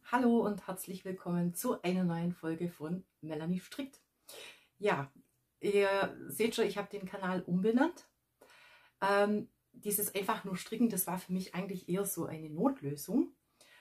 Hallo und herzlich willkommen zu einer neuen Folge von Melanie strickt. Ja, ihr seht schon, ich habe den Kanal umbenannt. Dieses einfach nur Stricken, das war für mich eigentlich eher so eine Notlösung,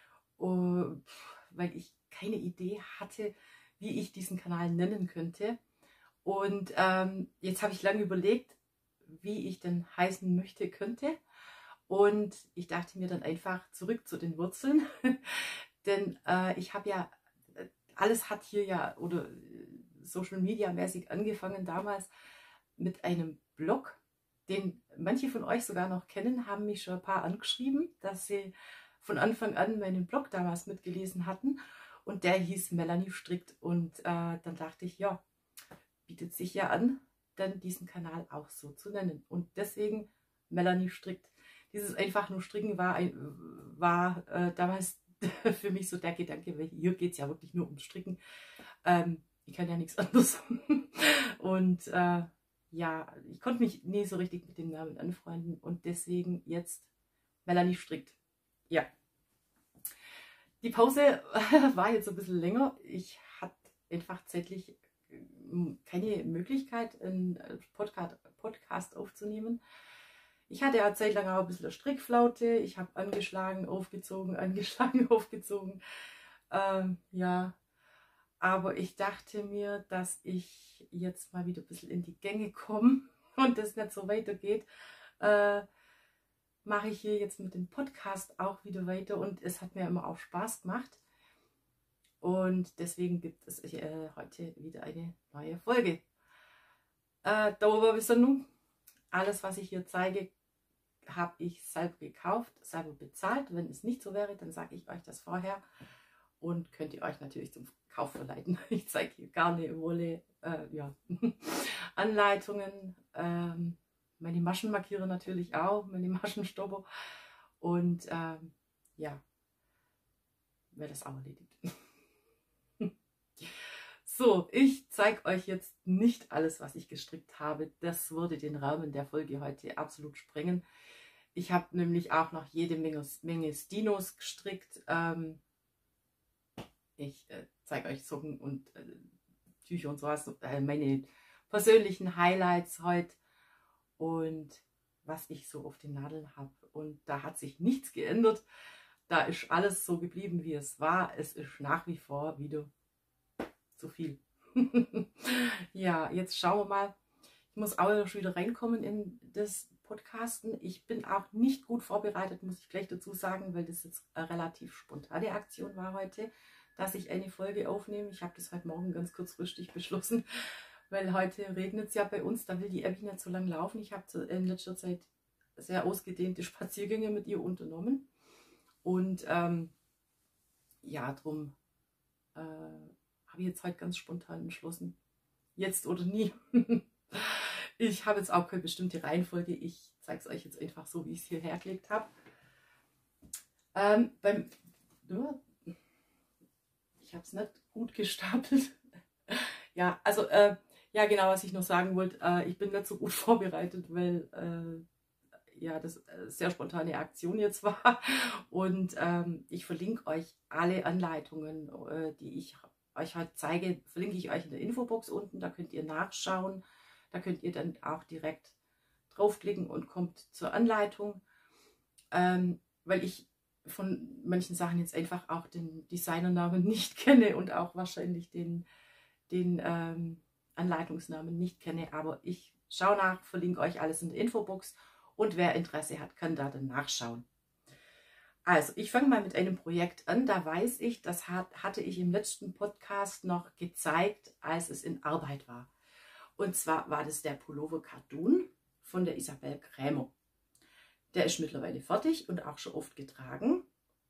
weil ich keine Idee hatte, wie ich diesen Kanal nennen könnte. Und jetzt habe ich lange überlegt, wie ich denn heißen könnte. Und ich dachte mir dann einfach zurück zu den Wurzeln. Denn ich habe ja, alles hat hier ja oder Social Media mäßig angefangen damals mit einem Blog, den manche von euch sogar noch kennen, haben mich schon ein paar angeschrieben, dass sie von Anfang an meinen Blog damals mitgelesen hatten. Und der hieß Melanie strickt. Und dann dachte ich, ja, bietet sich ja an, dann diesen Kanal auch so zu nennen. Und deswegen Melanie strickt. Dieses einfach nur Stricken war damals für mich so der Gedanke, weil hier geht es ja wirklich nur ums Stricken. Ich kann ja nichts anderes. Und ja, ich konnte mich nie so richtig mit dem Namen anfreunden und deswegen jetzt Melanie strickt. Ja. Die Pause war jetzt ein bisschen länger. Ich hatte einfach zeitlich keine Möglichkeit, einen Podcast aufzunehmen. Ich hatte ja zeitlang auch ein bisschen eine Strickflaute. Ich habe angeschlagen, aufgezogen, angeschlagen, aufgezogen. Ja, aber ich dachte mir, dass ich jetzt mal wieder ein bisschen in die Gänge komme und das nicht so weitergeht. Mache ich hier jetzt mit dem Podcast auch wieder weiter und es hat mir immer auch Spaß gemacht. Und deswegen gibt es heute wieder eine neue Folge. Darüber wissen nun, alles, was ich hier zeige, habe ich selber gekauft, selber bezahlt. Wenn es nicht so wäre, dann sage ich euch das vorher und könnt ihr euch natürlich zum Kauf verleiten. Ich zeige hier Garne, Wolle, ja. Anleitungen, meine Maschenmarkierer natürlich auch, meine Maschenstopper und ja, wäre das auch erledigt. So, ich zeige euch jetzt nicht alles, was ich gestrickt habe. Das würde den Rahmen der Folge heute absolut sprengen. Ich habe nämlich auch noch jede Menge Stinos gestrickt. Ich zeige euch Socken und Tücher und sowas. Meine persönlichen Highlights heute und was ich so auf den Nadeln habe. Und da hat sich nichts geändert. Da ist alles so geblieben, wie es war. Es ist nach wie vor wieder zu viel. Ja, jetzt schauen wir mal. Ich muss auch schon wieder reinkommen in das Podcasten. Ich bin auch nicht gut vorbereitet, muss ich gleich dazu sagen, weil das jetzt eine relativ spontane Aktion war heute, dass ich eine Folge aufnehme. Ich habe das heute Morgen ganz kurzfristig beschlossen, weil heute regnet es ja bei uns. Da will die Abby nicht so lange laufen. Ich habe in letzter Zeit sehr ausgedehnte Spaziergänge mit ihr unternommen. Und ja, darum habe ich jetzt heute ganz spontan entschlossen, jetzt oder nie. Ich habe jetzt auch keine bestimmte Reihenfolge. Ich zeige es euch jetzt einfach so, wie ich es hierher gelegt habe. Ich habe es nicht gut gestapelt. Ja, also ja, genau, was ich noch sagen wollte. Ich bin nicht so gut vorbereitet, weil ja, das sehr spontane Aktion jetzt war. Und ich verlinke euch alle Anleitungen, die ich euch halt zeige, verlinke ich euch in der Infobox unten. Da könnt ihr nachschauen. Da könnt ihr dann auch direkt draufklicken und kommt zur Anleitung. Weil ich von manchen Sachen jetzt einfach auch den Designernamen nicht kenne und auch wahrscheinlich den Anleitungsnamen nicht kenne. Aber ich schaue nach, verlinke euch alles in der Infobox. Und wer Interesse hat, kann da dann nachschauen. Also, ich fange mal mit einem Projekt an. Da weiß ich, das hatte ich im letzten Podcast noch gezeigt, als es in Arbeit war. Und zwar war das der Pullover Cartoon von der Isabel Krämer. Der ist mittlerweile fertig und auch schon oft getragen.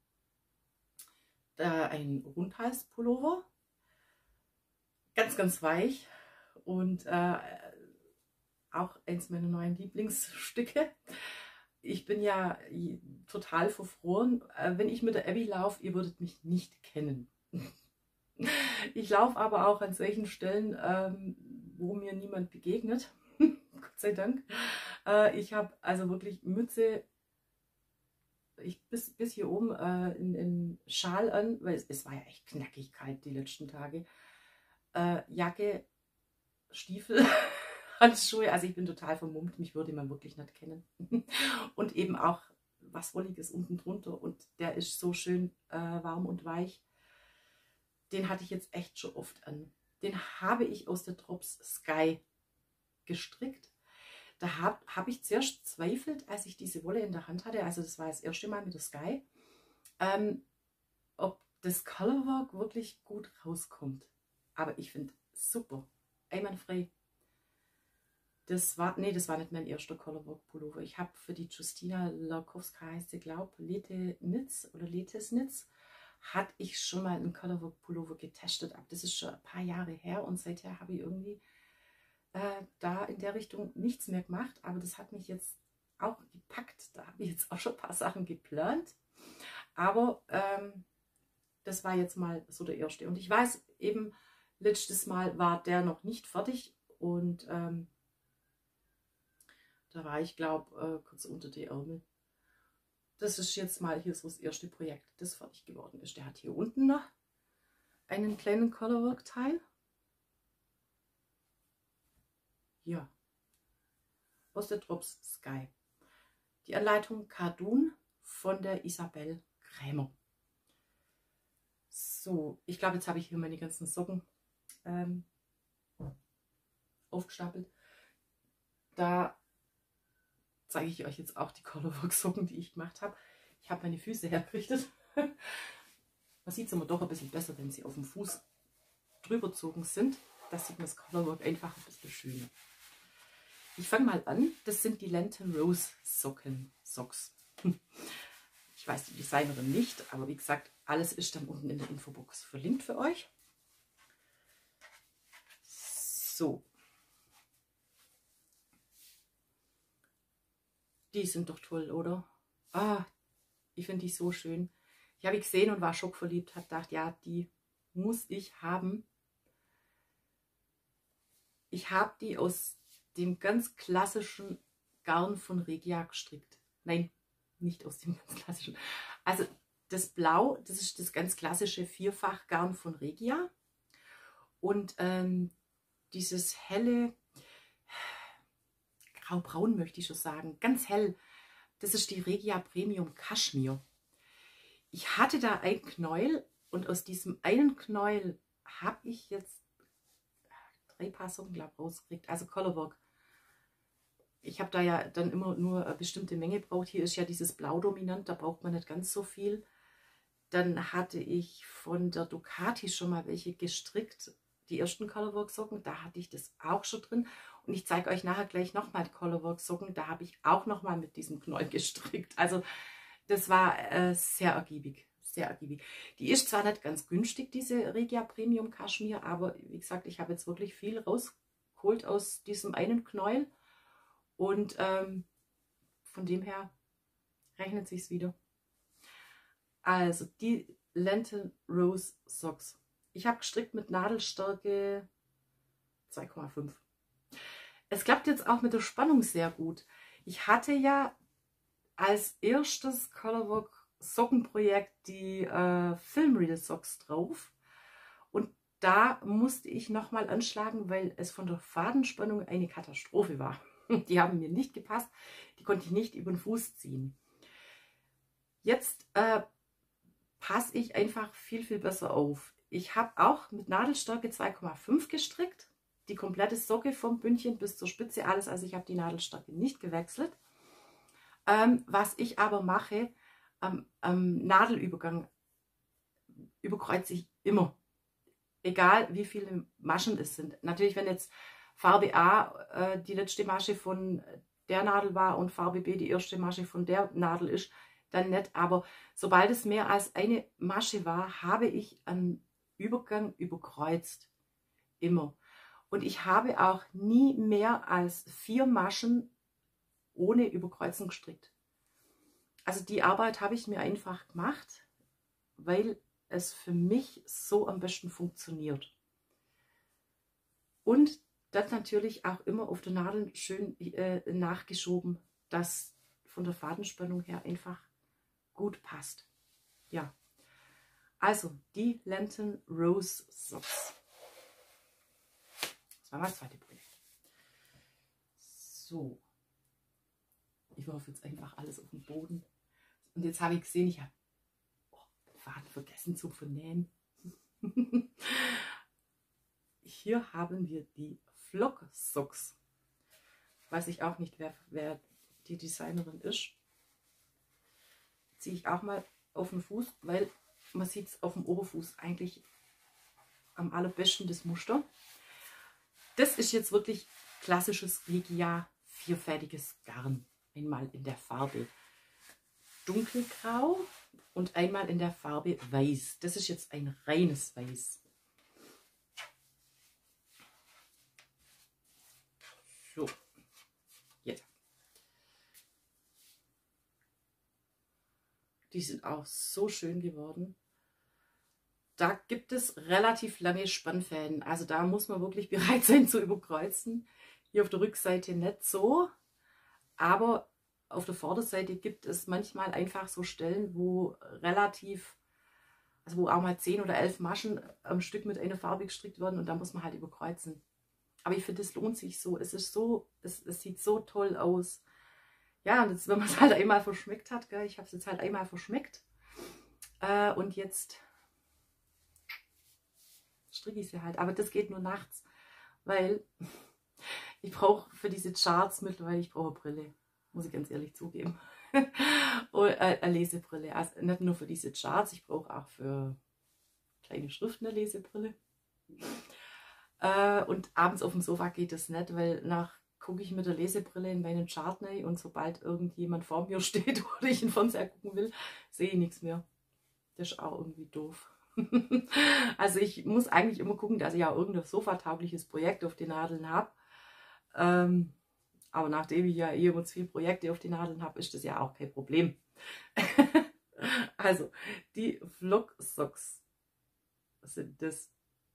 Ein Rundhals-Pullover. Ganz, ganz weich. Und auch eins meiner neuen Lieblingsstücke. Ich bin ja total verfroren. Wenn ich mit der Abby laufe, ihr würdet mich nicht kennen. Ich laufe aber auch an solchen Stellen, wo mir niemand begegnet. Gott sei Dank. Ich habe also wirklich Mütze, bis hier oben in Schal an, weil es war ja echt knackig kalt die letzten Tage. Jacke, Stiefel, Handschuhe, also ich bin total vermummt, mich würde man wirklich nicht kennen. Und eben auch was Wolliges unten drunter und der ist so schön warm und weich. Den hatte ich jetzt echt schon oft an. Den habe ich aus der Drops Sky gestrickt. Da hab ich zuerst zweifelt, als ich diese Wolle in der Hand hatte, also das war das erste Mal mit der Sky, ob das Colorwork wirklich gut rauskommt. Aber ich finde super, einwandfrei. Das war nicht mein erster Colorwork-Pullover. Ich habe für die Justina Larkowska, heißt sie, glaube Lete Knits oder Letes Knits, hatte ich schon mal einen Colorwork-Pullover getestet. Aber das ist schon ein paar Jahre her und seither habe ich irgendwie da in der Richtung nichts mehr gemacht. Aber das hat mich jetzt auch gepackt. Da habe ich jetzt auch schon ein paar Sachen geplant. Aber das war jetzt mal so der erste. Und ich weiß eben, letztes Mal war der noch nicht fertig und da war ich, glaube kurz unter die Ärmel. Das ist jetzt mal hier so das erste Projekt, das fertig geworden ist. Der hat hier unten noch einen kleinen Colorwork-Teil. Ja, aus der Drops Sky. Die Anleitung Cardoon von der Isabel Krämer. So, ich glaube, jetzt habe ich hier meine ganzen Socken aufgestapelt. Da zeige ich euch jetzt auch die Colorwork-Socken, die ich gemacht habe. Ich habe meine Füße hergerichtet. Man sieht es immer doch ein bisschen besser, wenn sie auf dem Fuß drüber gezogen sind. Das sieht man das Colorwork einfach ein bisschen schöner. Ich fange mal an. Das sind die Lenten Rose Socks. Ich weiß die Designerin nicht, aber wie gesagt, alles ist dann unten in der Infobox verlinkt für euch. So. Die sind doch toll, oder? Ah, ich finde die so schön. Ich habe die gesehen und war schockverliebt, habe gedacht, ja, die muss ich haben. Ich habe die aus dem ganz klassischen Garn von Regia gestrickt. Nein, nicht aus dem ganz klassischen. Also das Blau, das ist das ganz klassische Vierfachgarn von Regia. Und dieses helle, graubraun möchte ich schon sagen, ganz hell, das ist die Regia Premium Kaschmir. Ich hatte da ein Knäuel und aus diesem einen Knäuel habe ich jetzt 3 Paar Socken, glaube ich, rausgekriegt. Also Colorwork. Ich habe da ja dann immer nur eine bestimmte Menge gebraucht. Hier ist ja dieses Blau dominant, da braucht man nicht ganz so viel. Dann hatte ich von der Ducati schon mal welche gestrickt. Die ersten Colorwork Socken, da hatte ich das auch schon drin. Und ich zeige euch nachher gleich nochmal die Colorwork Socken. Da habe ich auch nochmal mit diesem Knäuel gestrickt. Also das war sehr ergiebig. Sehr ergiebig. Die ist zwar nicht ganz günstig, diese Regia Premium Kaschmir, aber wie gesagt, ich habe jetzt wirklich viel rausgeholt aus diesem einen Knäuel. Und von dem her rechnet sich's wieder. Also die Lenten Rose Socks. Ich habe gestrickt mit Nadelstärke 2,5. Es klappt jetzt auch mit der Spannung sehr gut. Ich hatte ja als erstes Colorwork Sockenprojekt die Filmreader Socks drauf. Und da musste ich nochmal anschlagen, weil es von der Fadenspannung eine Katastrophe war. Die haben mir nicht gepasst. Die konnte ich nicht über den Fuß ziehen. Jetzt passe ich einfach viel, viel besser auf. Ich habe auch mit Nadelstärke 2,5 gestrickt. Die komplette Socke vom Bündchen bis zur Spitze, alles. Also ich habe die Nadelstärke nicht gewechselt. Was ich aber mache, am Nadelübergang überkreuze ich immer. Egal wie viele Maschen es sind. Natürlich, wenn jetzt Farbe A die letzte Masche von der Nadel war und Farbe B die erste Masche von der Nadel ist, dann nicht. Aber sobald es mehr als eine Masche war, habe ich am Übergang überkreuzt. Immer. Und ich habe auch nie mehr als 4 Maschen ohne Überkreuzen gestrickt. Also die Arbeit habe ich mir einfach gemacht, weil es für mich so am besten funktioniert. Und das natürlich auch immer auf der Nadel schön nachgeschoben, dass von der Fadenspannung her einfach gut passt. Ja, also die Lenten Rose Socks. Das war mein zweites Projekt. So, ich werfe jetzt einfach alles auf den Boden. Und jetzt habe ich gesehen, ich habe den Faden vergessen zu vernähen. Hier haben wir die Flock Socks. Weiß ich auch nicht, wer die Designerin ist. Ziehe ich auch mal auf den Fuß, weil man sieht es auf dem Oberfuß eigentlich am allerbesten, das Muster. Das ist jetzt wirklich klassisches Regia vierfädiges Garn. Einmal in der Farbe dunkelgrau und einmal in der Farbe weiß. Das ist jetzt ein reines Weiß. So, jetzt. Die sind auch so schön geworden. Da gibt es relativ lange Spannfäden. Also da muss man wirklich bereit sein zu überkreuzen. Hier auf der Rückseite nicht so. Aber auf der Vorderseite gibt es manchmal einfach so Stellen, wo wo auch mal 10 oder 11 Maschen am Stück mit einer Farbe gestrickt werden und da muss man halt überkreuzen. Aber ich finde, es lohnt sich so. Es sieht so toll aus. Ja, und jetzt, wenn man es halt einmal verschmeckt hat, gell, ich habe es jetzt halt einmal verschmeckt. Und jetzt stricke ich sie halt. Aber das geht nur nachts, weil ich brauche für diese Charts mittlerweile, ich brauche eine Brille. Muss ich ganz ehrlich zugeben. Und, eine Lesebrille. Also nicht nur für diese Charts, ich brauche auch für kleine Schriften eine Lesebrille. Und abends auf dem Sofa geht das nicht, weil gucke ich mit der Lesebrille in meinen Chart rein und sobald irgendjemand vor mir steht oder ich in den Fernseher gucken will, sehe ich nichts mehr. Das ist auch irgendwie doof. Also ich muss eigentlich immer gucken, dass ich auch irgendein sofataugliches Projekt auf den Nadeln habe. Aber nachdem ich ja immer zu viele Projekte auf den Nadeln habe, ist das ja auch kein Problem. Also die Flock Socks sind das.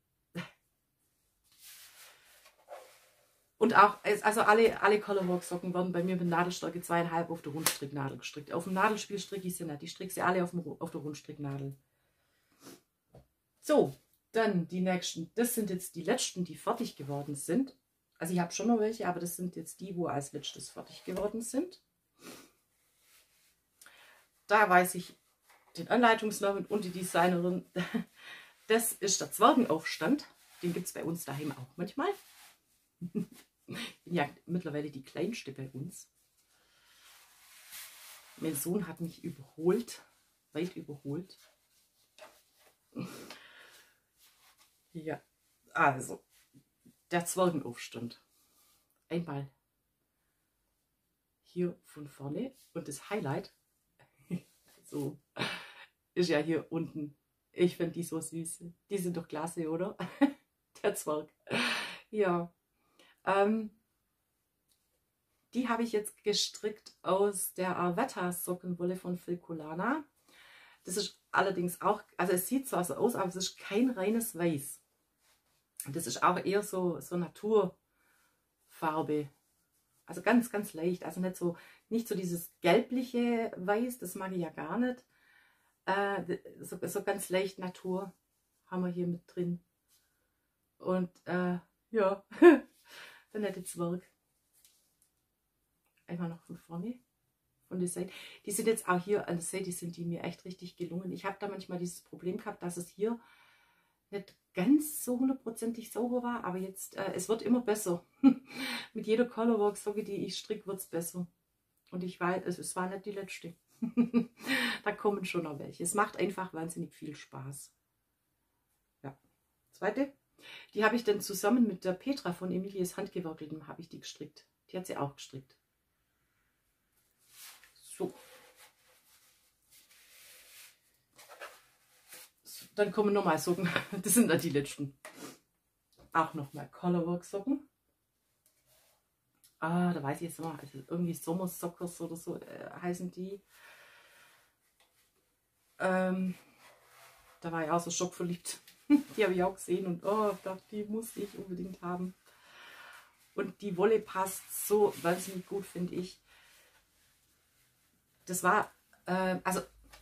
Und auch, also alle Colorwork Socken werden bei mir mit Nadelstärke 2,5 auf der Rundstricknadel gestrickt. Auf dem Nadelspiel stricke ich sie nicht. Ich stricke sie alle auf der Rundstricknadel. So, dann die nächsten. Das sind jetzt die letzten, die fertig geworden sind. Also ich habe schon noch welche, aber das sind jetzt die, wo als letztes fertig geworden sind. Da weiß ich den Anleitungsnamen und die Designerin. Das ist der Zwergenaufstand. Den gibt es bei uns daheim auch manchmal. Ich bin ja mittlerweile die Kleinste bei uns. Mein Sohn hat mich überholt, weit überholt. Ja, also der Zwergenaufstand. Einmal hier von vorne und das Highlight so ist ja hier unten. Ich finde die so süß. Die sind doch klasse, oder? Der Zwerg. Ja. Die habe ich jetzt gestrickt aus der Arvetta Sockenwolle von Filcolana. Das ist allerdings auch, also es sieht zwar so aus, aber es ist kein reines Weiß. Das ist auch eher so Naturfarbe. Also ganz, ganz leicht. Also nicht so dieses gelbliche Weiß, das mag ich ja gar nicht. So ganz leicht Natur haben wir hier mit drin. Und ja, der nette Zwerg. Einmal noch von vorne, von der Seite. Die sind jetzt auch hier an der Seite, die mir echt richtig gelungen. Ich habe da manchmal dieses Problem gehabt, dass es hier nicht ganz so hundertprozentig sauber war, aber jetzt, es wird immer besser. Mit jeder Colorwork-Socke, die ich stricke, wird es besser. Und ich weiß, es war nicht die letzte. Da kommen schon noch welche. Es macht einfach wahnsinnig viel Spaß. Ja, zweite. Die habe ich dann zusammen mit der Petra von Emilies Handgewerkeltem habe ich die gestrickt. Die hat sie auch gestrickt. So. Dann kommen nochmal Socken. Das sind dann die letzten. Auch nochmal Colorwork Socken. Ah, da weiß ich jetzt mal, also irgendwie Sommersockers oder so heißen die. Da war ich auch so schockverliebt. Die habe ich auch gesehen und oh, die muss ich unbedingt haben. Und die Wolle passt so wahnsinnig gut, finde ich. Das war, also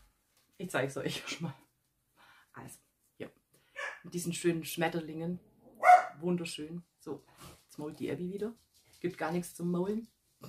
Ich zeige es euch schon mal. Also, hier. Mit diesen schönen Schmetterlingen. Wunderschön. So, jetzt mault die Abby wieder. Gibt gar nichts zum Maulen.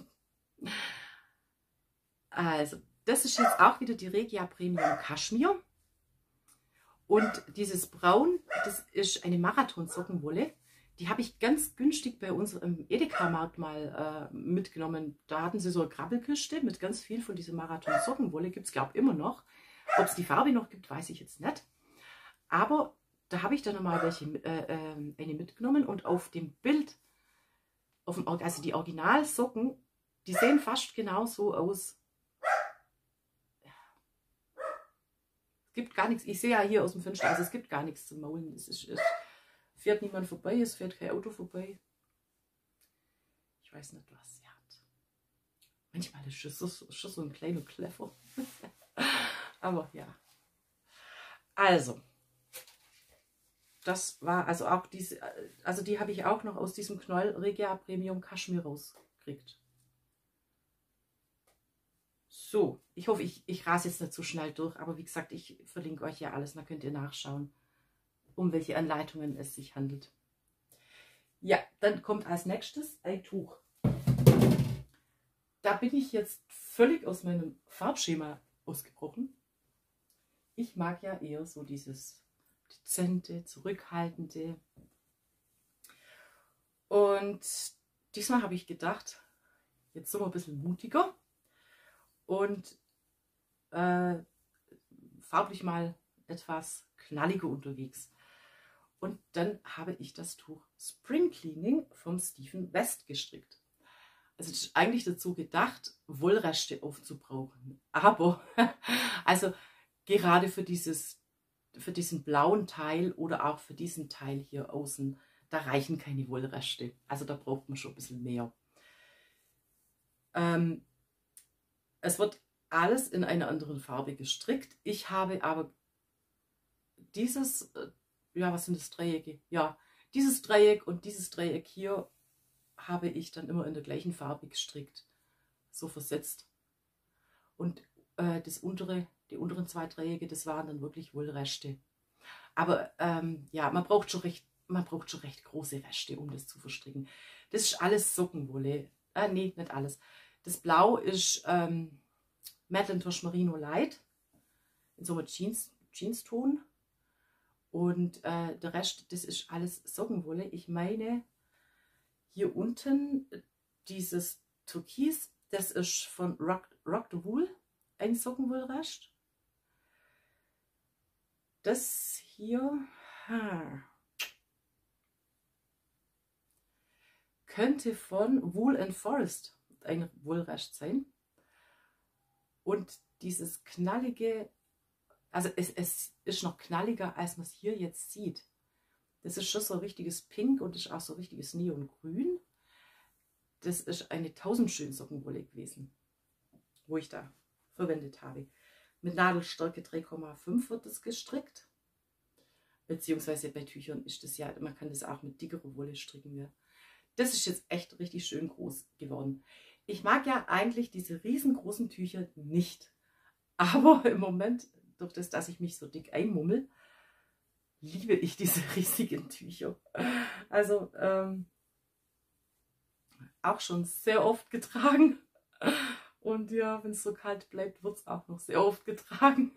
Also, das ist jetzt auch wieder die Regia Premium Kaschmir. Und dieses Braun, das ist eine Marathon-Sockenwolle. Die habe ich ganz günstig bei uns im Edeka-Markt mal mitgenommen. Da hatten sie so eine Krabbelkiste mit ganz viel von dieser Marathon-Sockenwolle. Gibt es, glaube ich, immer noch. Ob es die Farbe noch gibt, weiß ich jetzt nicht. Aber da habe ich dann nochmal eine mitgenommen. Und auf dem Bild, also die Originalsocken, die sehen fast genauso aus. Es gibt gar nichts. Ich sehe ja hier aus dem Fenster, also es gibt gar nichts zum Maulen. Es fährt niemand vorbei, es fährt kein Auto vorbei. Ich weiß nicht, was sie hat. Manchmal ist es schon so ein kleiner Kleffer. Aber ja. Also, das war also auch diese, also die habe ich auch noch aus diesem Knoll Regia Premium Kaschmir rausgekriegt. So, ich hoffe, ich rase jetzt nicht so schnell durch, aber wie gesagt, ich verlinke euch ja alles, da könnt ihr nachschauen, um welche Anleitungen es sich handelt. Ja, dann kommt als nächstes ein Tuch. Da bin ich jetzt völlig aus meinem Farbschema ausgebrochen. Ich mag ja eher so dieses dezente, zurückhaltende. Und diesmal habe ich gedacht, jetzt sind wir ein bisschen mutiger und farblich mal etwas knalliger unterwegs. Und dann habe ich das Tuch Spring Cleaning vom Stephen West gestrickt. Also es ist eigentlich dazu gedacht, Wollreste aufzubrauchen. Aber also gerade für diesen blauen Teil oder auch für diesen Teil hier außen, da reichen keine Wollreste. Also da braucht man schon ein bisschen mehr. Es wird alles in einer anderen Farbe gestrickt. Ich habe aber dieses, ja, was sind das, Dreiecke? Ja, dieses Dreieck und dieses Dreieck hier habe ich dann immer in der gleichen Farbe gestrickt. So versetzt. Und die unteren zwei Dreiecke, das waren dann wirklich Wollreste. Aber ja, man braucht schon recht große Reste, um das zu verstricken. Das ist alles Sockenwolle. Nee, nicht alles. Das Blau ist Madeline Tosh Merino Light in so einem Jeans-Ton. Und der Rest, das ist alles Sockenwolle. Ich meine, hier unten dieses Türkis, das ist von Rock the Wool, ein Sockenwollrest. Das hier könnte von Wool and Forest ein Wollrest sein. Und dieses knallige, also es ist noch knalliger, als man es hier jetzt sieht. Das ist schon so ein richtiges Pink und ist auch so ein richtiges Neongrün. Das ist eine 1000 Sockenwolle gewesen, wo ich da verwendet habe. Mit Nadelstärke 3,5 wird das gestrickt. Beziehungsweise bei Tüchern ist das ja, man kann das auch mit dickerer Wolle stricken. Ja. Das ist jetzt echt richtig schön groß geworden. Ich mag ja eigentlich diese riesengroßen Tücher nicht. Aber im Moment, durch das, dass ich mich so dick einmummel, liebe ich diese riesigen Tücher. Also auch schon sehr oft getragen. Und ja, wenn es so kalt bleibt, wird es auch noch sehr oft getragen.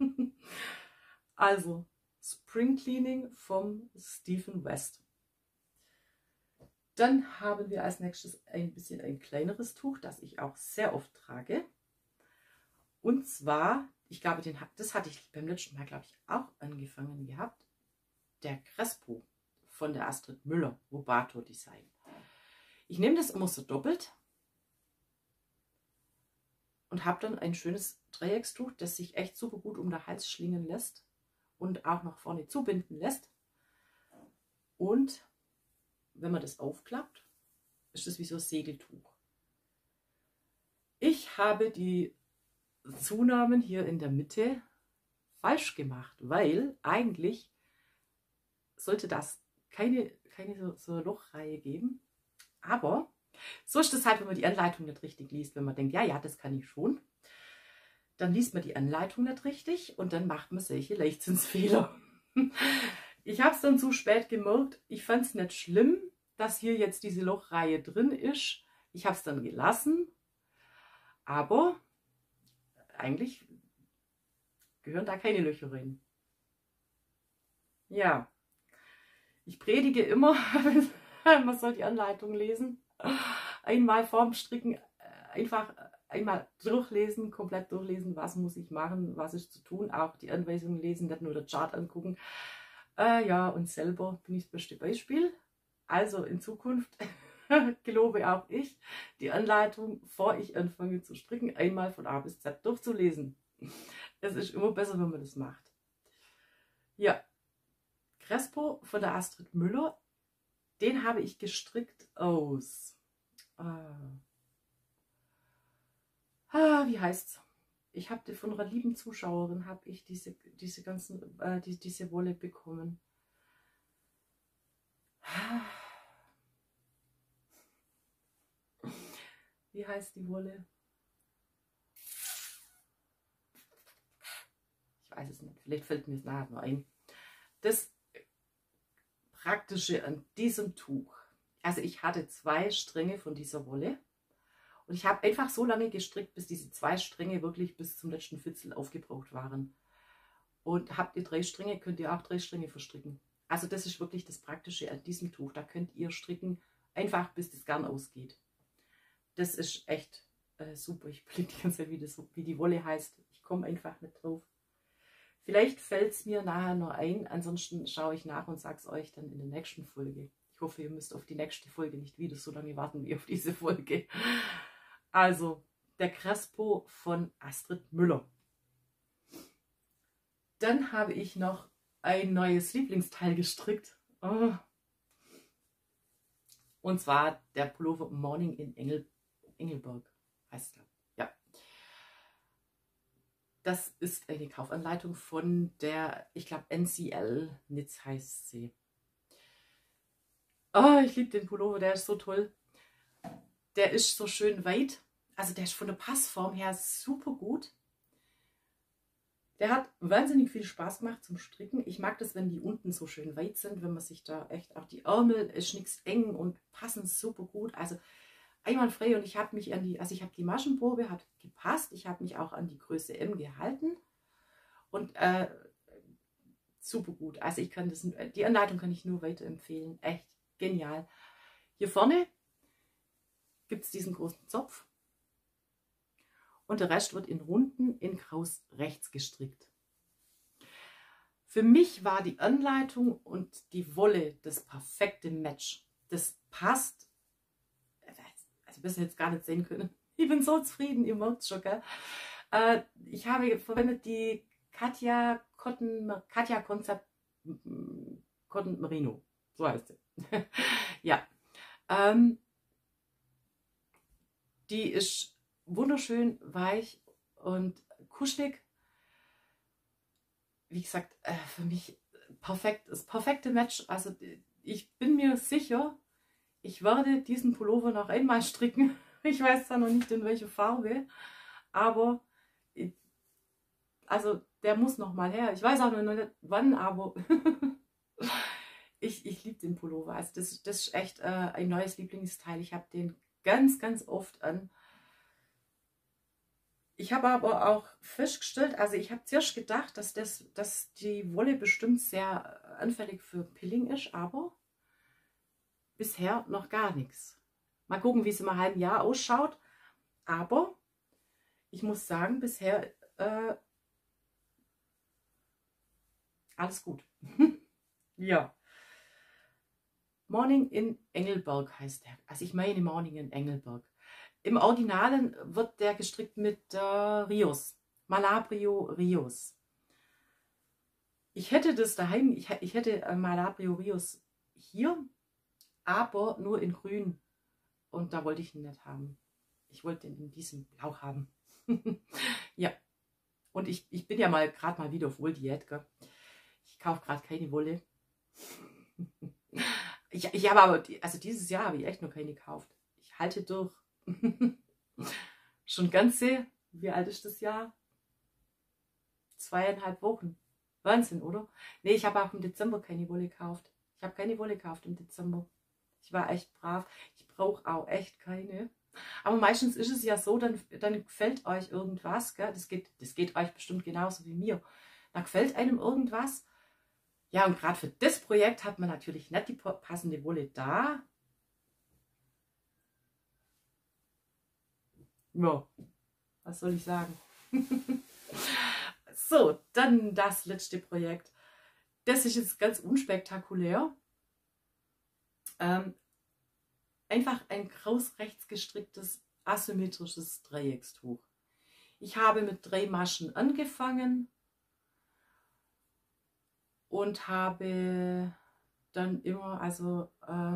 Also Spring Cleaning vom Stephen West. Dann haben wir als nächstes ein bisschen ein kleineres Tuch, das ich auch sehr oft trage. Und zwar, ich glaube, das hatte ich beim letzten Mal, glaube ich, auch angefangen gehabt. Der Crespo von der Astrid Müller, Robato Design. Ich nehme das immer so doppelt und habe dann ein schönes Dreieckstuch, das sich echt super gut um den Hals schlingen lässt und auch nach vorne zubinden lässt. Und wenn man das aufklappt, ist das wie so ein Segeltuch. Ich habe die Zunahmen hier in der Mitte falsch gemacht, weil eigentlich sollte das keine so Lochreihe geben. Aber so ist das halt, wenn man die Anleitung nicht richtig liest, wenn man denkt, ja, das kann ich schon. dann liest man die Anleitung nicht richtig und dann macht man solche Leichtsinnsfehler. Ich habe es dann zu spät gemerkt. Ich fand es nicht schlimm, dass hier jetzt diese Lochreihe drin ist. Ich habe es dann gelassen, aber eigentlich gehören da keine Löcher rein. Ja, ich predige immer, man soll die Anleitung lesen. Einmal vorm Stricken einfach einmal durchlesen, komplett durchlesen, was muss ich machen, was ist zu tun, auch die Anweisungen lesen, nicht nur den Chart angucken. Ja, und selber bin ich das beste Beispiel. Also in Zukunft gelobe auch ich, die Anleitung, bevor ich anfange zu stricken, einmal von A bis Z durchzulesen. Es ist immer besser, wenn man das macht. Ja, Crespo von der Astrid Müller, den habe ich gestrickt aus, wie heißt's? Ich habe von einer lieben Zuschauerin habe ich diese Wolle bekommen. Wie heißt die Wolle? Ich weiß es nicht. Vielleicht fällt mir es nachher noch ein. Das Praktische an diesem Tuch. Also ich hatte 2 Stränge von dieser Wolle. Und ich habe einfach so lange gestrickt, bis diese 2 Stränge wirklich bis zum letzten Fitzel aufgebraucht waren. Und habt ihr 3 Stränge, könnt ihr auch 3 Stränge verstricken. Also das ist wirklich das Praktische an diesem Tuch. Da könnt ihr stricken, einfach bis das Garn ausgeht. Das ist echt super. Ich blicke die ganze Zeit, wie die Wolle heißt. Ich komme einfach nicht drauf. Vielleicht fällt es mir nachher noch ein. Ansonsten schaue ich nach und sage es euch dann in der nächsten Folge. Ich hoffe, ihr müsst auf die nächste Folge nicht wieder so lange warten wie auf diese Folge. Also, der Crespo von Astrid Müller. Dann habe ich noch ein neues Lieblingsteil gestrickt. Oh. Und zwar der Pullover Morning in Engelberg heißt er. Ja. Das ist eine Kaufanleitung von der, ich glaube, NCL Knits heißt sie. Oh, ich liebe den Pullover, der ist so toll. Der ist so schön weit. Also der ist von der Passform her super gut. Der hat wahnsinnig viel Spaß gemacht zum Stricken. Ich mag das, wenn die unten so schön weit sind, wenn man sich da echt, auch die Ärmel ist nichts eng und passen super gut. Also einwandfrei, und ich habe mich an die Maschenprobe hat gepasst. Ich habe mich auch an die Größe M gehalten und super gut. Also ich kann das, die Anleitung kann ich nur weiterempfehlen. Echt genial. Hier vorne gibt es diesen großen Zopf. Und der Rest wird in Runden in Kraus rechts gestrickt. Für mich war die Anleitung und die Wolle das perfekte Match. Das passt. Also bis jetzt gar nicht sehen können. Ich bin so zufrieden, ihr merkt schon, gell? Ich habe verwendet die Katja Concept Cotton Merino. So heißt sie. Ja. Die ist wunderschön weich und kuschelig. Wie gesagt, für mich perfekt, das perfekte Match. Also ich bin mir sicher, ich werde diesen Pullover noch einmal stricken. Ich weiß zwar noch nicht in welche Farbe, aber also der muss noch mal her. Ich weiß auch noch nicht wann, aber ich liebe den Pullover. Also das ist echt ein neues Lieblingsteil. Ich habe den ganz, ganz oft an. Ich habe aber auch festgestellt, also ich habe zuerst gedacht, dass die Wolle bestimmt sehr anfällig für Pilling ist, aber bisher noch gar nichts. Mal gucken, wie es in einem halben Jahr ausschaut. Aber ich muss sagen, bisher alles gut. Ja. Morning in Engelberg heißt der. Also ich meine Morning in Engelberg. Im Originalen wird der gestrickt mit Rios. Malabrio Rios. Ich hätte das daheim, ich hätte Malabrio Rios hier, aber nur in grün. Und da wollte ich ihn nicht haben. Ich wollte ihn in diesem Blau haben. Ja. Und ich bin ja gerade mal wieder auf Wolldiät. Ich kaufe gerade keine Wolle. Ich habe aber, also dieses Jahr habe ich echt noch keine gekauft. Ich halte durch. Schon ganze, wie alt ist das Jahr? 2,5 Wochen. Wahnsinn, oder? Nee, ich habe auch im Dezember keine Wolle gekauft. Ich habe keine Wolle gekauft im Dezember. Ich war echt brav. Ich brauche auch echt keine. Aber meistens ist es ja so, dann gefällt euch irgendwas. Gell? Das geht euch bestimmt genauso wie mir. Da gefällt einem irgendwas. Ja, und gerade für das Projekt hat man natürlich nicht die passende Wolle da. Ja, was soll ich sagen? So, dann das letzte Projekt. Das ist jetzt ganz unspektakulär. Einfach ein kraus rechts gestricktes asymmetrisches Dreieckstuch. Ich habe mit 3 Maschen angefangen und habe dann immer, also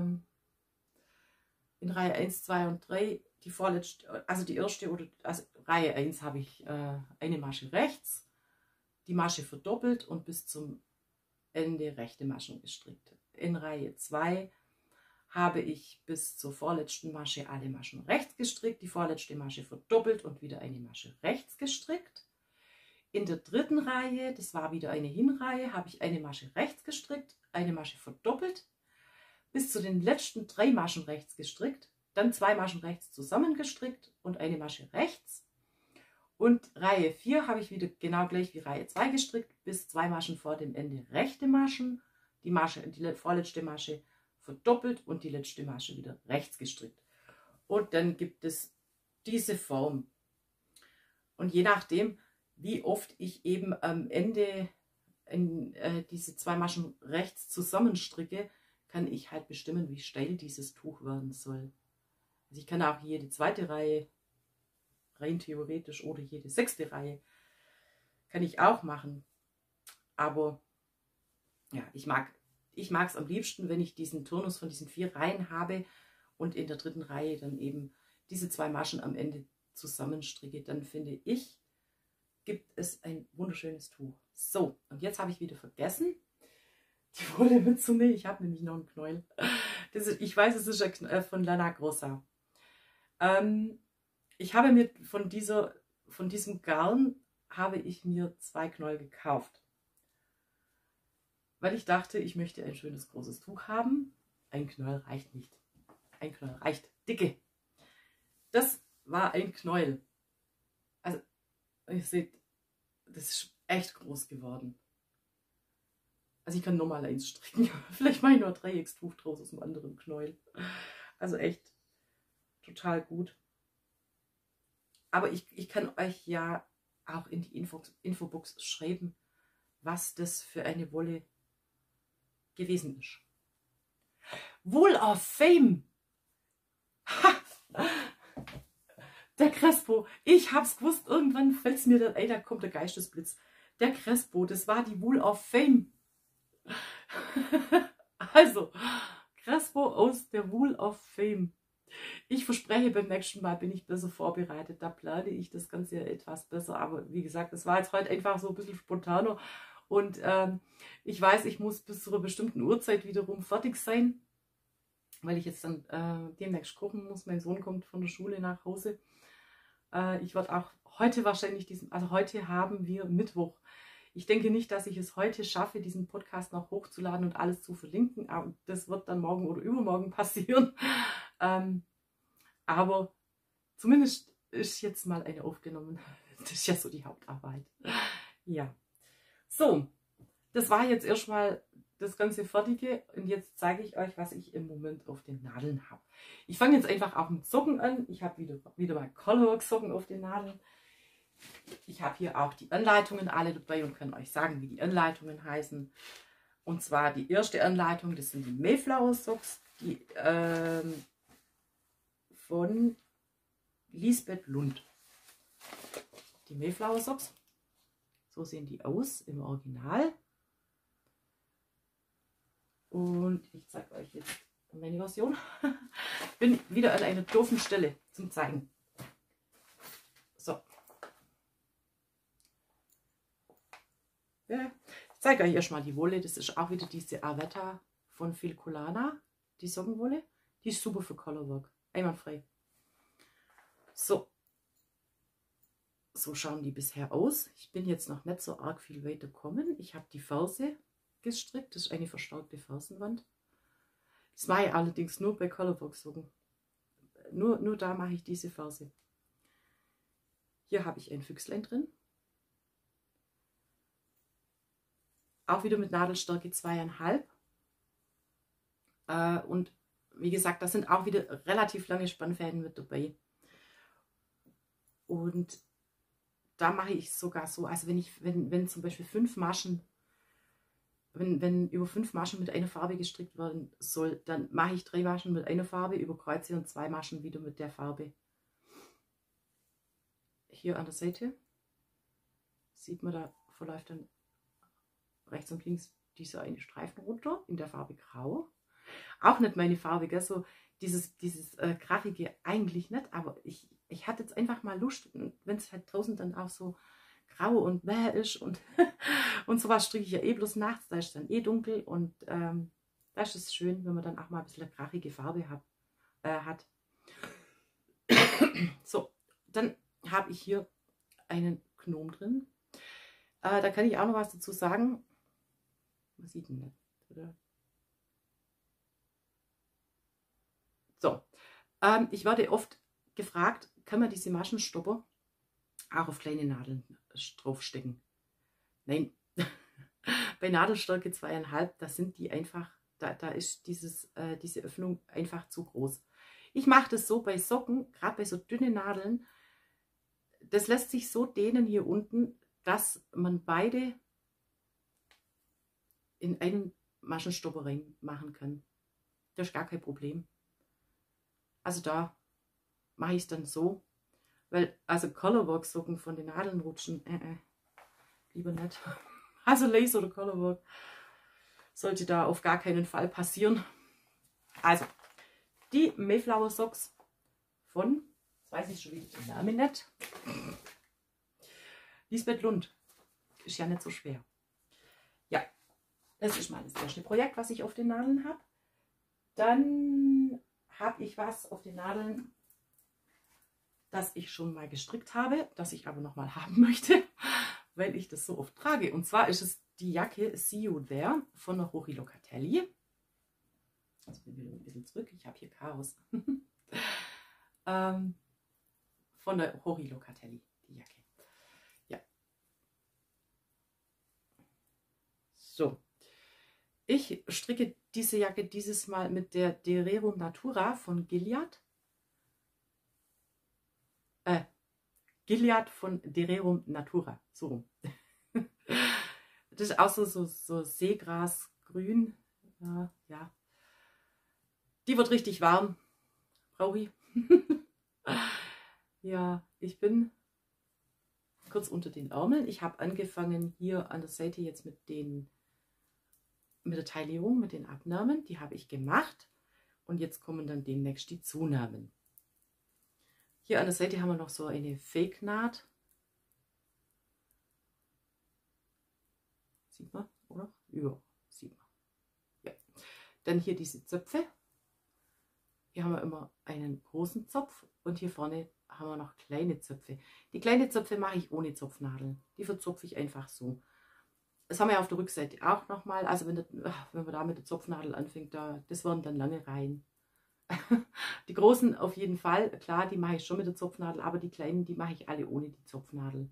in Reihe 1, 2 und 3, die vorletzte, also die erste oder also Reihe 1 habe ich eine Masche rechts, die Masche verdoppelt und bis zum Ende rechte Maschen gestrickt. In Reihe 2 habe ich bis zur vorletzten Masche alle Maschen rechts gestrickt, die vorletzte Masche verdoppelt und wieder eine Masche rechts gestrickt. In der dritten Reihe, das war wieder eine Hinreihe, habe ich eine Masche rechts gestrickt, eine Masche verdoppelt, bis zu den letzten 3 Maschen rechts gestrickt, dann 2 Maschen rechts zusammengestrickt und eine Masche rechts. Und Reihe 4 habe ich wieder genau gleich wie Reihe 2 gestrickt, bis 2 Maschen vor dem Ende rechte Maschen, die vorletzte Masche verdoppelt und die letzte Masche wieder rechts gestrickt. Und dann gibt es diese Form. Und je nachdem, wie oft ich eben am Ende diese 2 Maschen rechts zusammenstricke, kann ich halt bestimmen, wie steil dieses Tuch werden soll. Also ich kann auch jede zweite Reihe, rein theoretisch, oder jede 6. Reihe, kann ich auch machen. Aber ja, ich mag es am liebsten, wenn ich diesen Turnus von diesen 4 Reihen habe und in der dritten Reihe dann eben diese 2 Maschen am Ende zusammenstricke. Dann finde ich, gibt es ein wunderschönes Tuch. So, und jetzt habe ich wieder vergessen, die Wolle mitzunehmen. Ich habe nämlich noch einen Knäuel. Ich weiß, es ist von Lana Grossa. Ich habe mir von diesem Garn habe ich mir 2 Knäuel gekauft. Weil ich dachte, ich möchte ein schönes großes Tuch haben. Ein Knäuel reicht nicht. Ein Knäuel reicht dicke. Das war ein Knäuel. Also, ihr seht, das ist echt groß geworden. Also ich kann normal eins stricken. Vielleicht mache ich nur ein Dreieckstuch draus aus einem anderen Knäuel. Also echt total gut. Aber ich kann euch ja auch in die Infobox schreiben, was das für eine Wolle gewesen ist. Wool of Fame. Ha! Der Crespo. Ich hab's gewusst, irgendwann fällt es mir dann, ey, da kommt der Geistesblitz. Der Crespo, das war die Wool of Fame. Also, Crespo aus der Wool of Fame. Ich verspreche, beim nächsten Mal bin ich besser vorbereitet. Da plane ich das Ganze etwas besser. Aber wie gesagt, das war jetzt heute einfach so ein bisschen spontaner. Und ich weiß, ich muss bis zu einer bestimmten Uhrzeit wiederum fertig sein, weil ich jetzt dann demnächst kochen muss. Mein Sohn kommt von der Schule nach Hause. Ich werde auch heute wahrscheinlich also heute haben wir Mittwoch. Ich denke nicht, dass ich es heute schaffe, diesen Podcast noch hochzuladen und alles zu verlinken. Aber das wird dann morgen oder übermorgen passieren. Aber zumindest ist jetzt mal eine aufgenommen. Das ist ja so die Hauptarbeit. Ja. So, das war jetzt erstmal das ganze Fertige. Und jetzt zeige ich euch, was ich im Moment auf den Nadeln habe. Ich fange jetzt einfach auch mit Socken an. Ich habe wieder mal Colorwork-Socken auf den Nadeln. Ich habe hier auch die Anleitungen alle dabei und kann euch sagen, wie die Anleitungen heißen. Und zwar die erste Anleitung, das sind die Mayflower Socks, die von Lisbeth Lund. Die Mayflower Socks. So sehen die aus im Original. Und ich zeige euch jetzt meine Version. Bin wieder an einer doofen Stelle zum Zeigen. So. Ja, ich zeige euch erstmal die Wolle. Das ist auch wieder diese Avetta von Filcolana. Die Sockenwolle. Die ist super für Colorwork. Einwandfrei. So. so schauen die bisher aus. Ich bin jetzt noch nicht so arg viel weiter gekommen. Ich habe die Ferse gestrickt. Das ist eine verstärkte Fersenwand. Das mache ich allerdings nur bei Colorwork-Socken. Nur da mache ich diese Ferse. Hier habe ich ein Füchslein drin. Auch wieder mit Nadelstärke 2,5. Und wie gesagt, da sind auch wieder relativ lange Spannfäden mit dabei. Und da mache ich sogar so, also wenn zum Beispiel 5 Maschen, wenn über 5 Maschen mit einer Farbe gestrickt werden soll, dann mache ich 3 Maschen mit einer Farbe, überkreuze und 2 Maschen wieder mit der Farbe. Hier an der Seite sieht man, da verläuft dann rechts und links dieser eine Streifen runter in der Farbe Grau. Auch nicht meine Farbe, gell? So dieses Graffige eigentlich nicht, aber ich hatte jetzt einfach mal Lust, wenn es halt draußen dann auch so grau und bäh ist und, und sowas stricke ich ja eh bloß nachts, da ist dann eh dunkel und da ist es schön, wenn man dann auch mal ein bisschen eine krachige Farbe hat. So, dann habe ich hier einen Gnom drin. Da kann ich auch noch was dazu sagen. Man sieht ihn nicht, oder? So, ich werde oft gefragt, kann man diese Maschenstopper auch auf kleine Nadeln draufstecken? Nein, bei Nadelstärke 2,5, da sind die einfach, da ist diese Öffnung einfach zu groß. Ich mache das so bei Socken, gerade bei so dünnen Nadeln, das lässt sich so dehnen hier unten, dass man beide in einen Maschenstopper rein machen kann. Das ist gar kein Problem. Also da mache ich es dann so, weil also Colorwork-Socken von den Nadeln rutschen, lieber nicht. Also Lace oder Colorwork sollte da auf gar keinen Fall passieren. Also die Mayflower Socks von, jetzt weiß ich schon wieder den Namen nicht, Lisbeth Lund. Ist ja nicht so schwer. Ja, das ist mal das erste Projekt, was ich auf den Nadeln habe. Dann habe ich was auf den Nadeln, das ich schon mal gestrickt habe, das ich aber noch mal haben möchte, weil ich das so oft trage. Und zwar ist es die Jacke See You There von der Hori Locatelli. Jetzt bin ich wieder ein bisschen zurück, ich habe hier Chaos. Von der Hori Locatelli, die Jacke. Ja. So. Ich stricke diese Jacke dieses Mal mit der Dererum Natura von Gilead. Gilead von Dererum Natura. So rum. Das ist auch so Seegrasgrün. Ja. Die wird richtig warm. Brauche ich. Ja, ich bin kurz unter den Ärmeln. Ich habe angefangen hier an der Seite jetzt mit der Taillierung, mit den Abnahmen. Die habe ich gemacht. Und jetzt kommen dann demnächst die Zunahmen. Hier an der Seite haben wir noch so eine Fake-Naht. Sieht man, oder? Ja, sieht man. Ja. Dann hier diese Zöpfe. Hier haben wir immer einen großen Zopf und hier vorne haben wir noch kleine Zöpfe. Die kleinen Zöpfe mache ich ohne Zopfnadeln. Die verzopfe ich einfach so. Das haben wir auf der Rückseite auch nochmal. Also wenn man da mit der Zopfnadel anfängt, das werden dann lange Reihen. Die großen auf jeden Fall, klar, die mache ich schon mit der Zopfnadel, aber die kleinen, die mache ich alle ohne die Zopfnadel.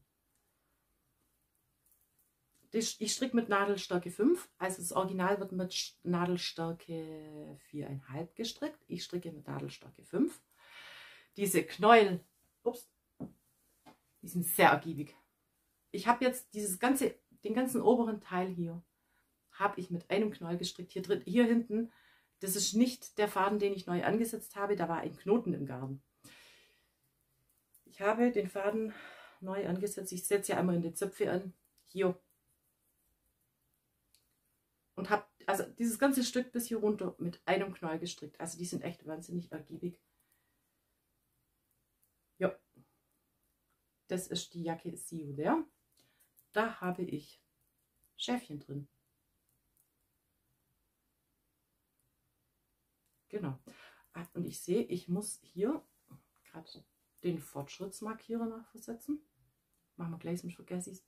Ich stricke mit Nadelstärke 5, also das Original wird mit Nadelstärke 4,5 gestrickt. Ich stricke mit Nadelstärke 5. Diese Knäuel, die sind sehr ergiebig. Ich habe jetzt den ganzen oberen Teil hier, habe ich mit einem Knäuel gestrickt. Hier hinten, das ist nicht der Faden, den ich neu angesetzt habe, da war ein Knoten im Garn. Ich habe den Faden neu angesetzt, ich setze ja einmal in die Zöpfe an, hier. Und habe also dieses ganze Stück bis hier runter mit einem Knäuel gestrickt. Also die sind echt wahnsinnig ergiebig. Ja, das ist die Jacke See You There. Da habe ich Schäfchen drin. Genau. Und ich sehe, ich muss hier gerade den Fortschrittsmarkierer nachversetzen. Machen wir gleich, sonst vergesse ich es.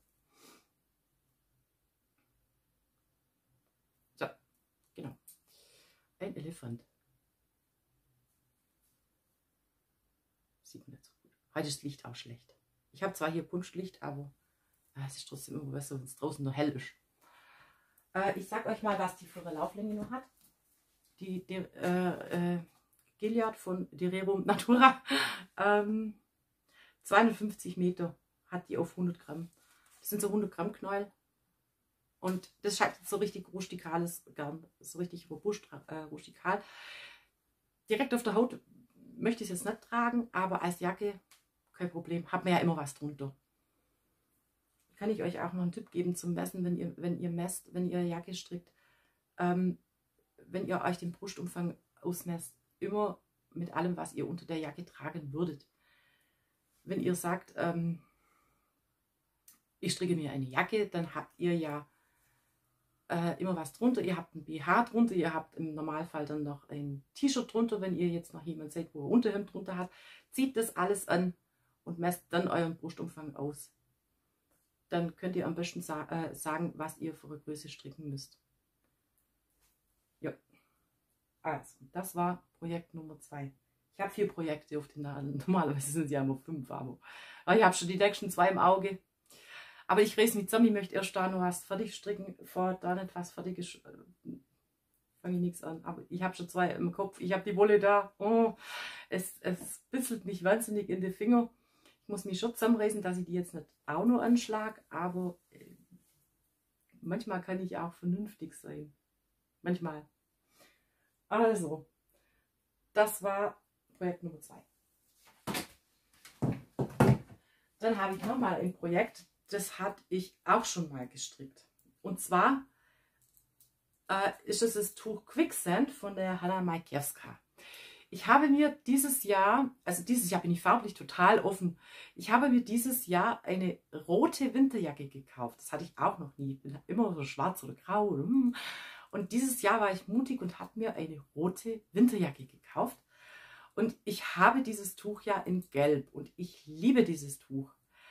So, genau. Ein Elefant. Sieht man nicht so gut. Heute ist das Licht auch schlecht. Ich habe zwar hier Punschlicht, aber es ist trotzdem immer besser, wenn es draußen noch hell ist. Ich sag euch mal, was die für eine Lauflänge nur hat. Die Gilliard von Dererum Natura. 250 Meter hat die auf 100 Gramm. Das sind so 100 Gramm Knäuel. Und das scheint so richtig rustikales Garn. So richtig robust, rustikal. Direkt auf der Haut möchte ich es jetzt nicht tragen, aber als Jacke kein Problem. Hat man ja immer was drunter. Kann ich euch auch noch einen Tipp geben zum Messen, wenn ihr messt, wenn ihr Jacke strickt. Wenn ihr euch den Brustumfang ausmesst, immer mit allem, was ihr unter der Jacke tragen würdet. Wenn ihr sagt, ich stricke mir eine Jacke, dann habt ihr ja immer was drunter. Ihr habt ein BH drunter, ihr habt im Normalfall dann noch ein T-Shirt drunter. Wenn ihr jetzt noch jemand seht, wo er Unterhemd drunter hat, zieht das alles an und messt dann euren Brustumfang aus. Dann könnt ihr am besten sagen, was ihr für eine Größe stricken müsst. Ja, also das war Projekt Nummer 2. Ich habe 4 Projekte auf den Nadeln. Normalerweise sind es ja immer 5, aber ich habe schon die nächsten 2 im Auge. Aber ich rede mit Sammy, möchte erst da noch was fertig stricken, bevor da nicht was fertig ist. Fange ich nichts an. Aber ich habe schon 2 im Kopf. Ich habe die Wolle da. Oh, es bitzelt mich wahnsinnig in die Finger. Ich muss mich schon zusammenreißen, dass ich die jetzt nicht auch noch anschlage. Aber manchmal kann ich auch vernünftig sein. Manchmal. Also, das war Projekt Nummer 2. Dann habe ich nochmal ein Projekt, das hatte ich auch schon mal gestrickt. Und zwar ist es das Tuch Quicksand von der Hanna Majkiewska. Ich habe mir dieses Jahr, also dieses Jahr bin ich farblich total offen, ich habe mir dieses Jahr eine rote Winterjacke gekauft. Das hatte ich auch noch nie. Ich bin immer so schwarz oder grau. Und dieses Jahr war ich mutig und habe mir eine rote Winterjacke gekauft. Und ich habe dieses Tuch ja in Gelb und ich liebe dieses Tuch.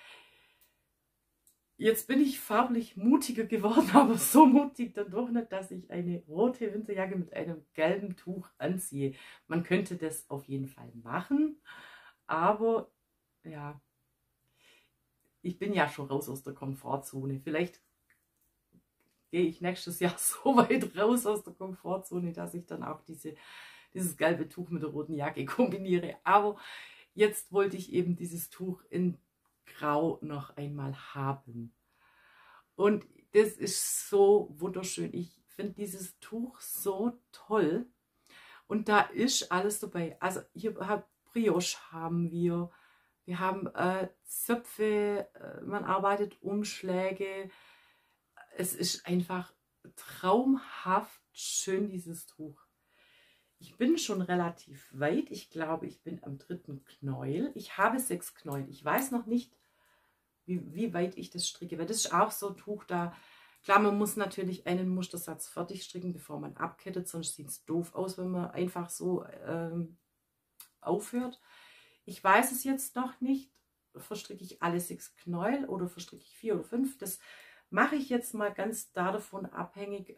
Jetzt bin ich farblich mutiger geworden, aber so mutig dann doch nicht, dass ich eine rote Winterjacke mit einem gelben Tuch anziehe. Man könnte das auf jeden Fall machen, aber ja, ich bin ja schon raus aus der Komfortzone. Vielleicht gehe ich nächstes Jahr so weit raus aus der Komfortzone, dass ich dann auch dieses gelbe Tuch mit der roten Jacke kombiniere. Aber jetzt wollte ich eben dieses Tuch in Grau noch einmal haben. Und das ist so wunderschön. Ich finde dieses Tuch so toll. Und da ist alles dabei. Also hier Brioche haben wir. Wir haben Zöpfe, man arbeitet Umschläge. Es ist einfach traumhaft schön, dieses Tuch. Ich bin schon relativ weit. Ich glaube, ich bin am 3. Knäuel. Ich habe 6 Knäuel. Ich weiß noch nicht, wie weit ich das stricke. Weil das ist auch so ein Tuch da. Klar, man muss natürlich einen Mustersatz fertig stricken, bevor man abkettet. Sonst sieht es doof aus, wenn man einfach so aufhört. Ich weiß es jetzt noch nicht. Verstricke ich alle 6 Knäuel oder verstricke ich 4 oder 5? Das mache ich jetzt mal ganz davon abhängig,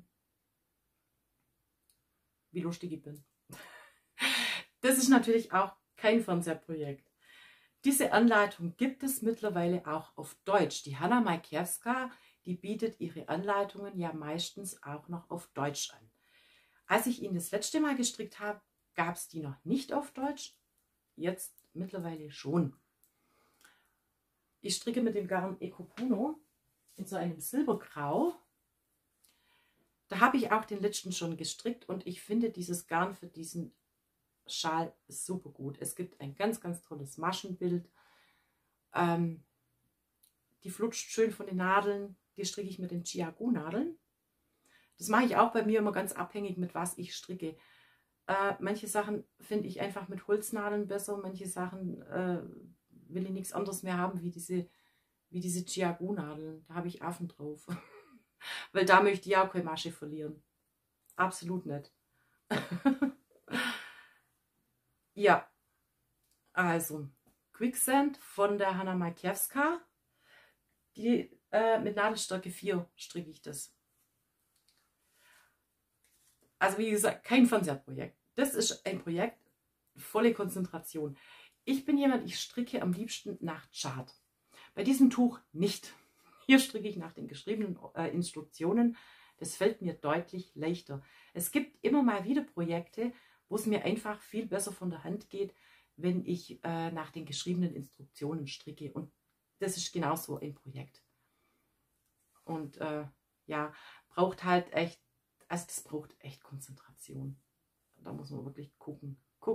wie lustig ich bin. Das ist natürlich auch kein Fernsehprojekt. Diese Anleitung gibt es mittlerweile auch auf Deutsch. Die Hanna Majkiewska, die bietet ihre Anleitungen ja meistens auch noch auf Deutsch an. Als ich ihn das letzte Mal gestrickt habe, gab es die noch nicht auf Deutsch. Jetzt mittlerweile schon. Ich stricke mit dem Garn Ecopuno in so einem Silbergrau. Da habe ich auch den letzten schon gestrickt und ich finde dieses Garn für diesen Schal super gut. Es gibt ein ganz, ganz tolles Maschenbild. Die flutscht schön von den Nadeln. Die stricke ich mit den Chiagu-Nadeln. Das mache ich auch bei mir immer ganz abhängig, mit was ich stricke. Manche Sachen finde ich einfach mit Holznadeln besser. Manche Sachen will ich nichts anderes mehr haben wie diese Chiagu-Nadeln. Da habe ich Affen drauf. Weil da möchte ich auch keine Masche verlieren. Absolut nicht. Ja, also Quicksand von der Hanna Majkiewska. Mit Nadelstärke 4 stricke ich das. Also wie gesagt, kein Fernseherprojekt. Das ist ein Projekt, volle Konzentration. Ich bin jemand, ich stricke am liebsten nach Chart. Bei diesem Tuch nicht. Hier stricke ich nach den geschriebenen Instruktionen. Das fällt mir deutlich leichter. Es gibt immer mal wieder Projekte, wo es mir einfach viel besser von der Hand geht, wenn ich nach den geschriebenen Instruktionen stricke. Und das ist genauso ein Projekt. Und ja, braucht halt echt, also das braucht echt Konzentration. Da muss man wirklich gucken.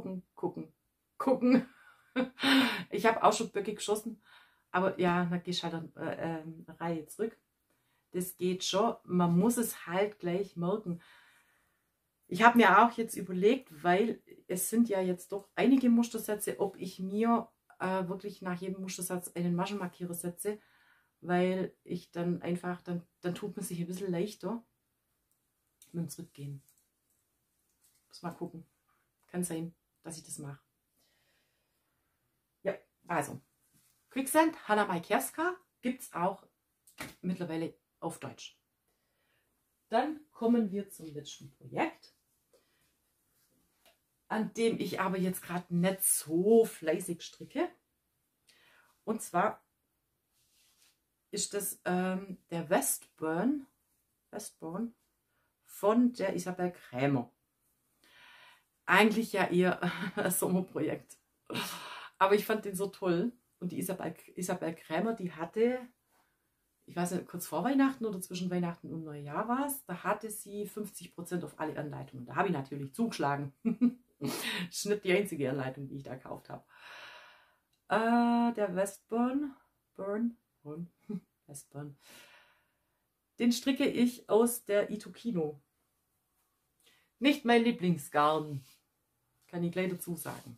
Ich habe auch schon Böcke geschossen, aber ja, dann gehst halt eine Reihe zurück. Das geht schon, man muss es halt gleich merken. Ich habe mir auch jetzt überlegt, weil es sind ja jetzt doch einige Mustersätze, ob ich mir wirklich nach jedem Mustersatz einen Maschenmarkierer setze, weil ich dann einfach, dann tut man sich ein bisschen leichter mit dem Zurückgehen. Muss mal gucken. Kann sein, dass ich das mache. Ja, also Quicksand Hanna Majkowska gibt es auch mittlerweile auf Deutsch. Dann kommen wir zum letzten Projekt, an dem ich aber jetzt gerade nicht so fleißig stricke. Und zwar ist das der Westburn von der Isabel Krämer. Eigentlich ja eher ein Sommerprojekt. Aber ich fand den so toll. Und die Isabel Krämer, die hatte, ich weiß nicht, kurz vor Weihnachten oder zwischen Weihnachten und Neujahr war es, da hatte sie 50% auf alle Anleitungen. Da habe ich natürlich zugeschlagen. Das ist nicht die einzige Anleitung, die ich da gekauft habe. Der Westburn, Westburn, den stricke ich aus der Itokino. Nicht mein Lieblingsgarn, kann ich gleich dazu sagen.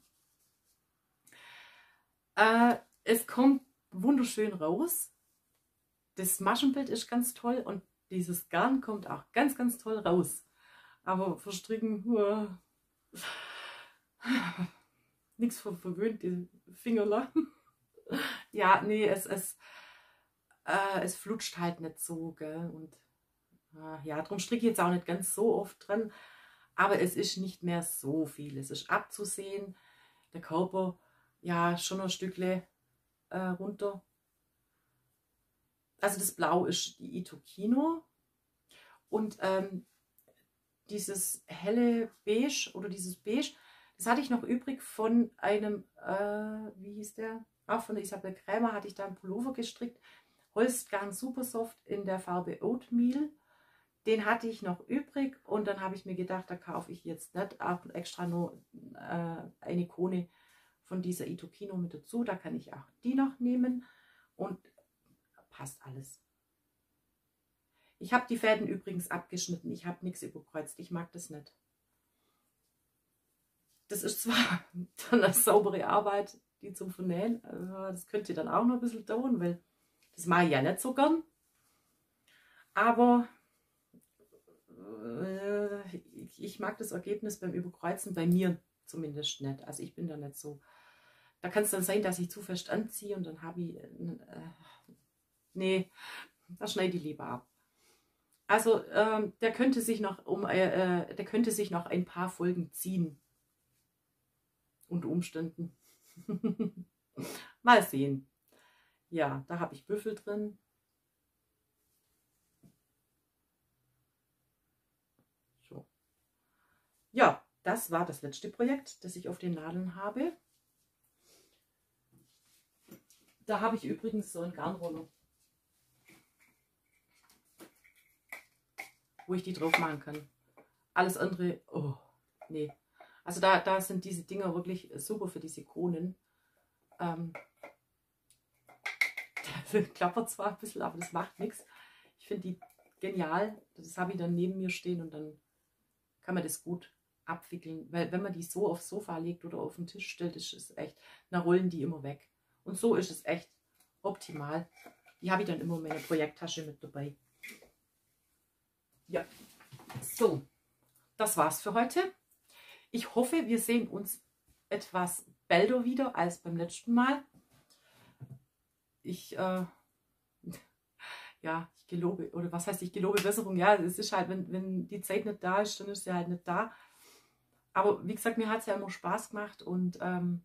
Es kommt wunderschön raus. Das Maschenbild ist ganz toll und dieses Garn kommt auch ganz, ganz toll raus. Aber verstricken, nichts verwöhnt, die Fingerler. Ja, nee, es flutscht halt nicht so, gell? Und ja, darum stricke ich jetzt auch nicht ganz so oft dran. Aber es ist nicht mehr so viel. Es ist abzusehen. Der Körper, ja, schon ein Stückchen runter. Also das Blau ist die Itokino. Und dieses helle Beige oder dieses Beige, das hatte ich noch übrig von einem, wie hieß der? Auch von der Isabel Krämer hatte ich da einen Pullover gestrickt. Holzgarn Supersoft in der Farbe Oatmeal. Den hatte ich noch übrig und dann habe ich mir gedacht, da kaufe ich jetzt nicht auch extra nur eine Ikone von dieser Itokino mit dazu. Da kann ich auch die noch nehmen und passt alles. Ich habe die Fäden übrigens abgeschnitten. Ich habe nichts überkreuzt. Ich mag das nicht. Das ist zwar dann eine saubere Arbeit, die zum Vernähen. Das könnte dann auch noch ein bisschen dauern, weil das mache ich ja nicht so gern. Aber ich mag das Ergebnis beim Überkreuzen bei mir zumindest nicht. Also ich bin da nicht so. Da kann es dann sein, dass ich zu fest anziehe und dann habe ich. Nee, da schneide ich lieber ab. Also der könnte sich noch der könnte sich noch ein paar Folgen ziehen. Unter Umständen. Mal sehen. Ja, da habe ich Büffel drin. So. Ja, das war das letzte Projekt, das ich auf den Nadeln habe. Da habe ich übrigens so einen Garnroller, wo ich die drauf machen kann. Alles andere, oh, nee. Also da sind diese Dinger wirklich super für diese Kronen. Das klappert zwar ein bisschen, aber das macht nichts. Ich finde die genial. Das habe ich dann neben mir stehen und dann kann man das gut abwickeln. Weil wenn man die so aufs Sofa legt oder auf den Tisch stellt, ist es echt, dann rollen die immer weg. Und so ist es echt optimal. Die habe ich dann immer in meiner Projekttasche mit dabei. Ja, so, das war's für heute. Ich hoffe, wir sehen uns etwas bälder wieder als beim letzten Mal. Ich ja, ich gelobe, oder was heißt ich gelobe Besserung? Ja, es ist halt, wenn die Zeit nicht da ist, dann ist sie halt nicht da. Aber wie gesagt, mir hat es ja immer Spaß gemacht und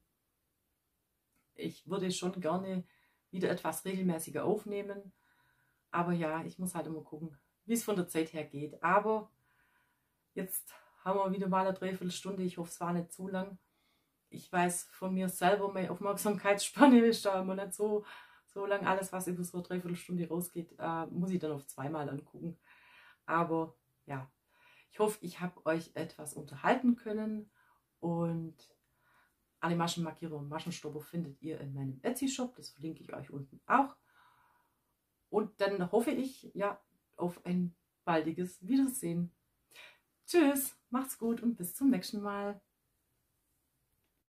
ich würde schon gerne wieder etwas regelmäßiger aufnehmen. Aber ja, ich muss halt immer gucken, wie es von der Zeit her geht. Aber jetzt haben wir wieder mal eine Dreiviertelstunde. Ich hoffe, es war nicht zu lang. Ich weiß von mir selber, meine Aufmerksamkeitsspanne ist da immer nicht so lang. Alles, was über so eine Dreiviertelstunde rausgeht, muss ich dann auf zweimal angucken. Aber ja, ich hoffe, ich habe euch etwas unterhalten können. Und alle Maschenmarkierer und Maschenstopper findet ihr in meinem Etsy-Shop. Das verlinke ich euch unten auch. Und dann hoffe ich ja auf ein baldiges Wiedersehen. Tschüss, macht's gut und bis zum nächsten Mal.